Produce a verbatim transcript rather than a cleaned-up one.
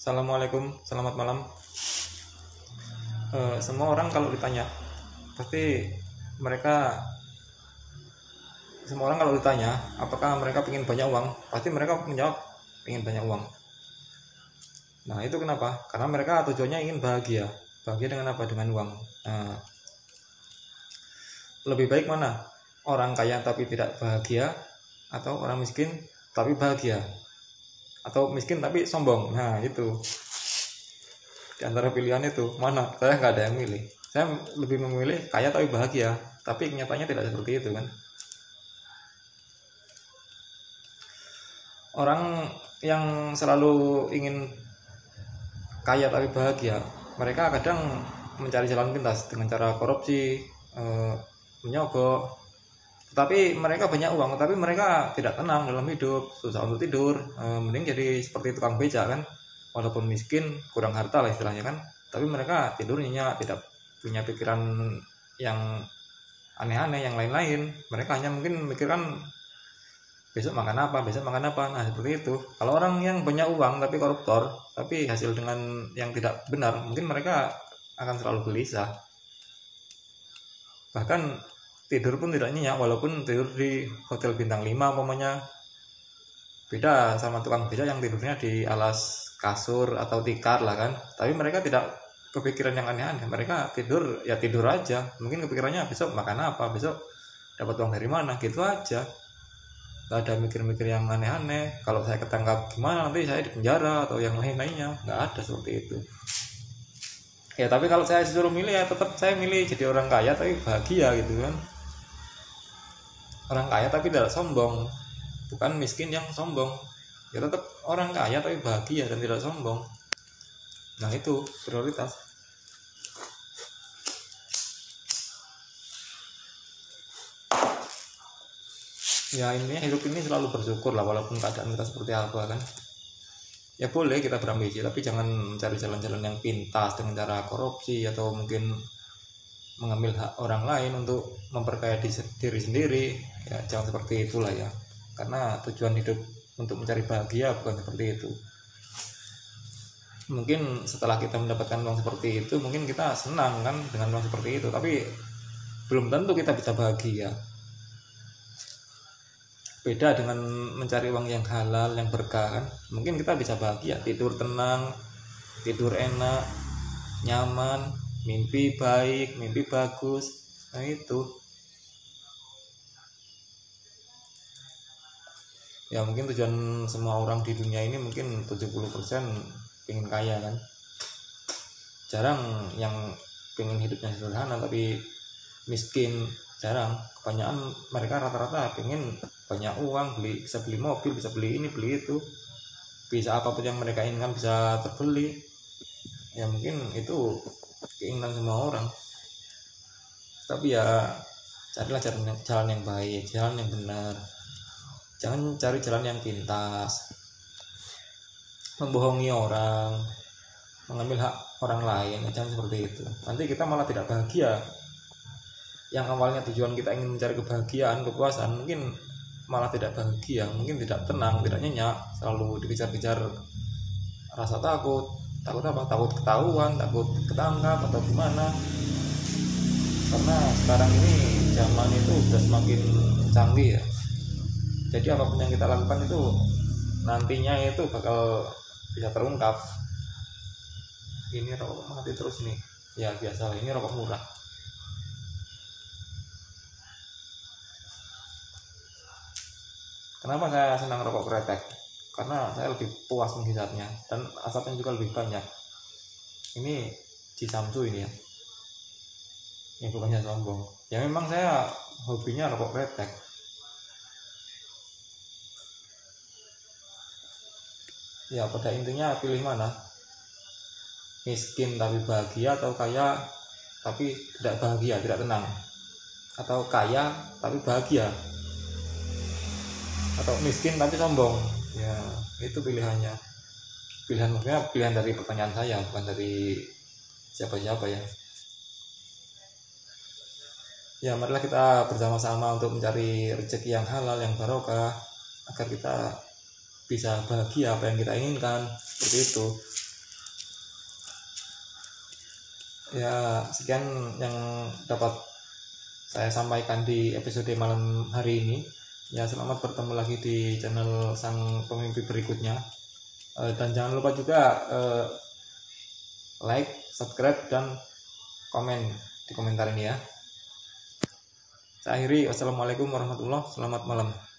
Assalamualaikum, selamat malam. Eh, semua orang kalau ditanya, pasti mereka, semua orang kalau ditanya, apakah mereka ingin banyak uang, pasti mereka menjawab ingin banyak uang. Nah itu kenapa? Karena mereka tujuannya ingin bahagia. Bahagia dengan apa? Dengan uang. Nah, lebih baik mana? Orang kaya tapi tidak bahagia, atau orang miskin tapi bahagia, atau miskin tapi sombong. Nah itu. Di antara pilihan itu mana? Saya nggak ada yang milih. Saya lebih memilih kaya tapi bahagia, tapi kenyataannya tidak seperti itu kan. Orang yang selalu ingin kaya tapi bahagia, mereka kadang mencari jalan pintas dengan cara korupsi, eh, menyogok. Tetapi mereka banyak uang, tapi mereka tidak tenang dalam hidup, susah untuk tidur. Eh, mending jadi seperti tukang beca kan. Walaupun miskin, kurang harta lah istilahnya kan, tapi mereka tidurnya tidak punya pikiran yang aneh-aneh, yang lain-lain. Mereka hanya mungkin mikirkan besok makan apa, besok makan apa. Nah seperti itu. Kalau orang yang banyak uang tapi koruptor, tapi hasil dengan yang tidak benar, mungkin mereka akan selalu gelisah. Bahkan tidur pun tidak nyenyak, walaupun tidur di hotel bintang lima umpamanya. Beda sama tukang beca yang tidurnya di alas kasur atau tikar lah kan, tapi mereka tidak kepikiran yang aneh-aneh. Mereka tidur ya tidur aja, mungkin kepikirannya besok makan apa, besok dapat uang dari mana, gitu aja. Gak ada mikir-mikir yang aneh-aneh, kalau saya ketangkap gimana nanti saya di penjara atau yang lain-lainnya, nggak ada seperti itu. Ya tapi kalau saya disuruh milih ya tetap saya milih jadi orang kaya tapi bahagia gitu kan. Orang kaya tapi tidak sombong, bukan miskin yang sombong. Ya tetap orang kaya tapi bahagia dan tidak sombong. Nah itu prioritas. Ya intinya hidup ini selalu bersyukur lah, walaupun keadaan kita seperti apa kan. Ya boleh kita berambisi, tapi jangan mencari jalan-jalan yang pintas dengan cara korupsi atau mungkin mengambil hak orang lain untuk memperkaya diri sendiri. Ya jangan seperti itulah ya, karena tujuan hidup untuk mencari bahagia bukan seperti itu. Mungkin setelah kita mendapatkan uang seperti itu, mungkin kita senang kan dengan uang seperti itu, tapi belum tentu kita bisa bahagia. Beda dengan mencari uang yang halal, yang berkah kan. Mungkin kita bisa bahagia, tidur tenang, tidur enak, nyaman, mimpi baik, mimpi bagus. Nah itu. Ya mungkin tujuan semua orang di dunia ini mungkin tujuh puluh persen pengen kaya kan. Jarang yang pengen hidupnya sederhana tapi miskin, jarang. Kebanyakan mereka rata-rata pengen banyak uang, beli bisa beli mobil, bisa beli ini, beli itu. Bisa apapun yang mereka inginkan bisa terbeli. Ya mungkin itu keinginan semua orang. Tapi ya carilah jalan, jalan yang baik, jalan yang benar. Jangan cari jalan yang pintas, membohongi orang, mengambil hak orang lain. Jangan seperti itu, nanti kita malah tidak bahagia. Yang awalnya tujuan kita ingin mencari kebahagiaan, kepuasan, mungkin malah tidak bahagia, mungkin tidak tenang, tidak nyenyak, selalu dikejar-kejar rasa takut. Takut apa? Takut ketahuan, takut ketangkap atau gimana. Karena sekarang ini zaman itu sudah semakin canggih ya. Jadi apapun yang kita lakukan itu nantinya itu bakal bisa terungkap. Ini rokok mati terus nih. Ya biasa, ini rokok murah. Kenapa saya senang rokok kretek? Karena saya lebih puas menghisapnya dan asapnya juga lebih banyak. Ini Cisamsu ini ya. Ini bukannya sombong. Ya memang saya hobinya rokok kretek. Ya pada intinya pilih mana? Miskin tapi bahagia, atau kaya tapi tidak bahagia, tidak tenang? Atau kaya tapi bahagia, atau miskin tapi sombong? Ya itu pilihannya. Pilihan maksudnya pilihan dari pertanyaan saya, bukan dari siapa-siapa ya. Ya marilah kita bersama-sama untuk mencari rezeki yang halal, yang barokah, agar kita bisa bahagia apa yang kita inginkan, seperti itu. Ya, sekian yang dapat saya sampaikan di episode malam hari ini. Ya, selamat bertemu lagi di channel Sang Pemimpi berikutnya. Uh, dan jangan lupa juga uh, like, subscribe, dan komen di komentar ini ya. Saya akhiri, wassalamualaikum warahmatullahi wabarakatuh. Selamat malam.